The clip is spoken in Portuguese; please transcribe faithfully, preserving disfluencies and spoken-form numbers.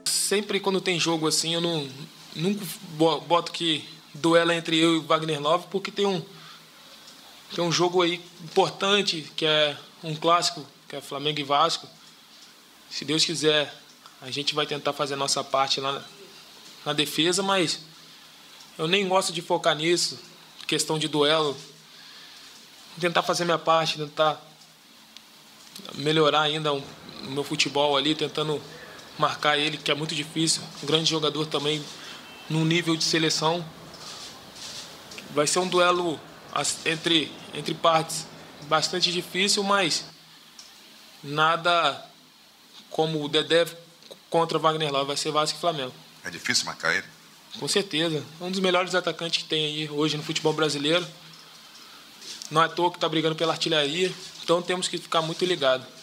sempre quando tem jogo assim, eu não nunca boto que duelo entre eu e o Wagner Love, porque tem um, tem um jogo aí importante, que é um clássico, que é Flamengo e Vasco. Se Deus quiser, a gente vai tentar fazer a nossa parte lá na, na defesa, mas eu nem gosto de focar nisso, questão de duelo. Vou tentar fazer minha parte, tentar melhorar ainda o meu futebol ali, tentando marcar ele, que é muito difícil. Um grande jogador também, num nível de seleção. Vai ser um duelo entre, entre partes bastante difícil, mas nada como o Dedé contra o Wagner Love. Vai ser Vasco e Flamengo. É difícil marcar ele? Com certeza. Um dos melhores atacantes que tem aí hoje no futebol brasileiro. Não é à toa que está brigando pela artilharia. Então temos que ficar muito ligados.